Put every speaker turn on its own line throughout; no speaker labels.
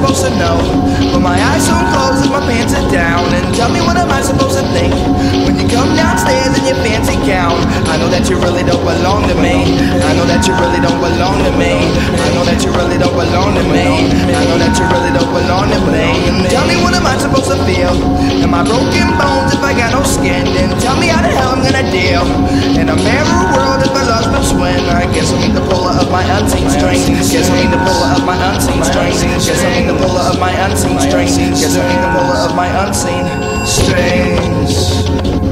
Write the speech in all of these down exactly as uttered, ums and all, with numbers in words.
supposed to know? But my eyes so closed as my pants are down. And tell me, what am I supposed to think when you come downstairs in your fancy gown? I know that you really don't belong to me. I know that you really don't belong to me. I know that you really don't belong to me. I know that you really don't belong to me. And tell me, what am I supposed to feel? Am I broken bones if I got no skin? And tell me how the hell I'm gonna deal in a mirror world if I lost my twin. I guess I need the puller of my unseen strings. Guess I need the puller of my unseen strings. Guess I need the puller of my unseen strings. Guess I need the puller of my unseen strings.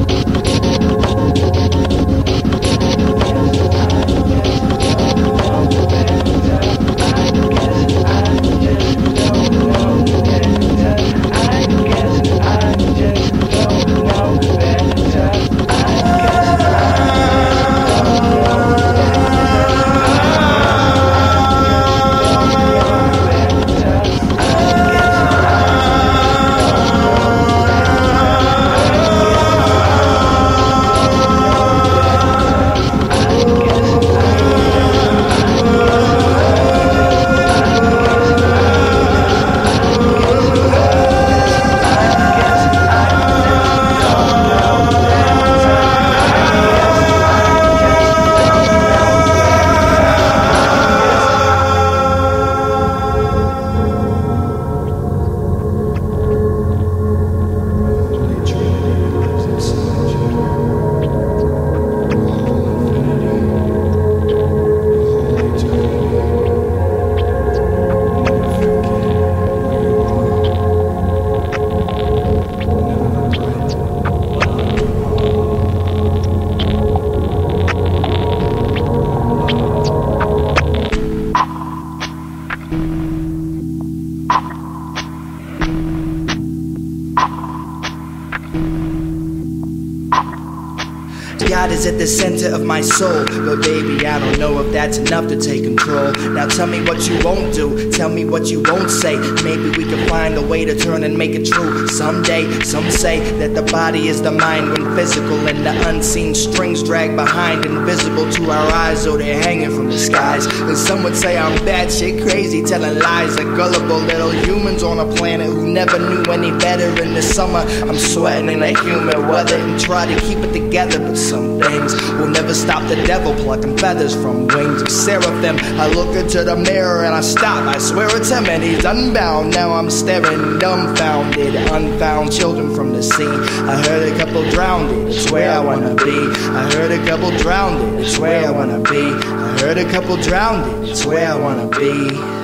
God is at the center of my soul, but baby, I don't know if that's enough to take control. Now tell me what you won't do, tell me what you won't say. Maybe we can find a way to turn and make it true someday. Some say that the body is the mind when physical, and the unseen strings drag behind, invisible to our eyes, though they're hanging from the skies. And some would say I'm batshit crazy, telling lies, like gullible little humans on a planet who never knew any better. In the summer, I'm sweating in that humid weather and try to keep it together, but some things will never stop the devil plucking feathers from wings of seraphim. I look into the mirror and I stop, I swear it's him and he's unbound. Now I'm staring dumbfounded, unfound children from the sea. I heard a couple drowned, it's where I wanna be. I heard a couple drowned, it's where I wanna be. I heard a couple drowned, it's where I wanna be.